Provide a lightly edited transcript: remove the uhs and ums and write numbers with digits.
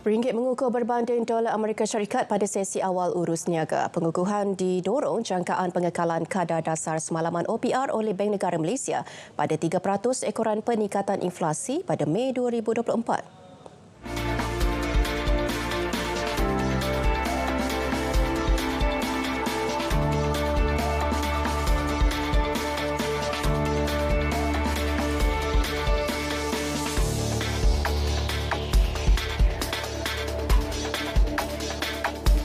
Ringgit mengukuh berbanding dolar Amerika Syarikat pada sesi awal urus niaga. Pengukuhan didorong jangkaan pengekalan kadar dasar semalaman OPR oleh Bank Negara Malaysia pada 3% ekoran peningkatan inflasi pada Mei 2024.